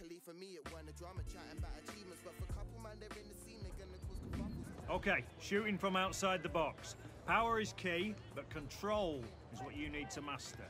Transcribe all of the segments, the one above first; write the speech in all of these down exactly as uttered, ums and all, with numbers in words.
Luckily for me, it weren't a drama chatting about achievements, but for a couple man, they're in the scene, they're gonna cause kerfuffles. Okay, shooting from outside the box. Power is key, but control is what you need to master.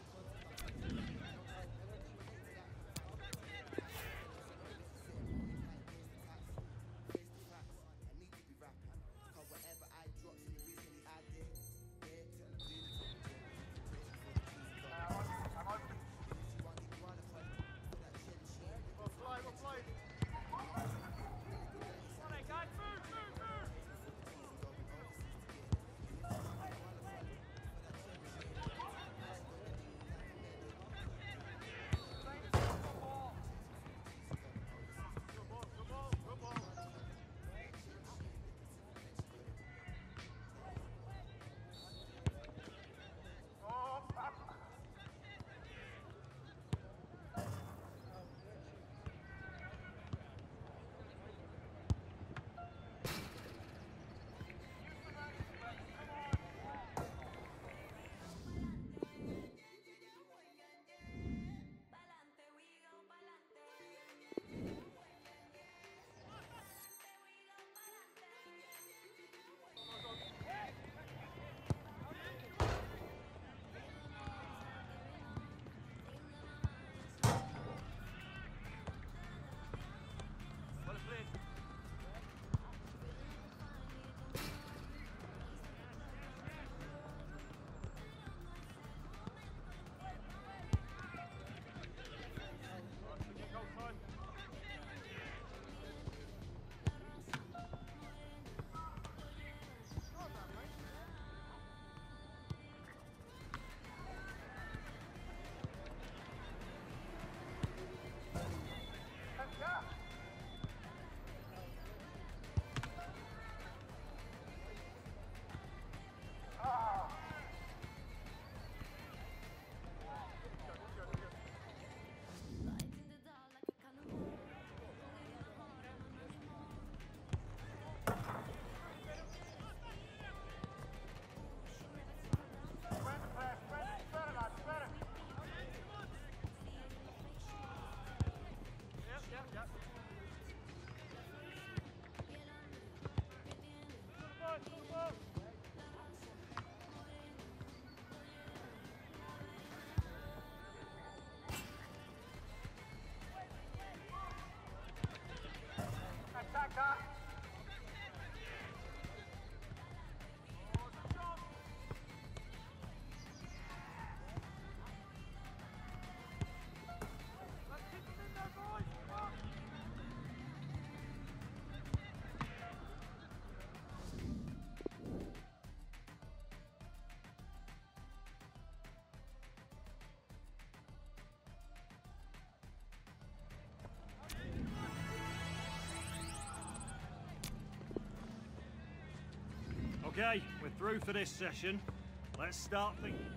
Okay, we're through for this session. Let's start thinking.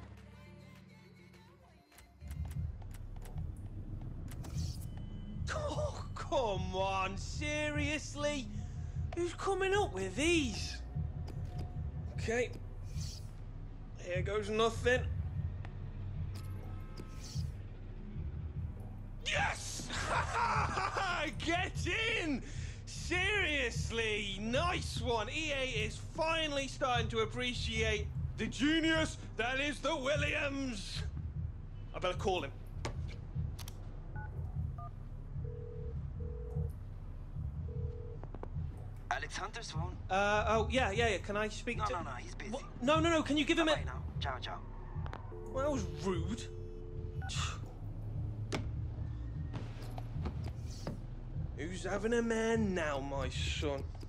Oh, come on, seriously? Who's coming up with these? Okay. Here goes nothing. Yes! Get in! Seriously, nice one. E A is finally starting to appreciate the genius that is the Williams. I better call him. Alex Hunter's phone? Uh, oh, yeah, yeah, yeah. Can I speak no, to... No, no, no, he's busy. What? No, no, no, can you give him Bye-bye a... now. Ciao, ciao. Well, that was rude. Who's having a man now, my son?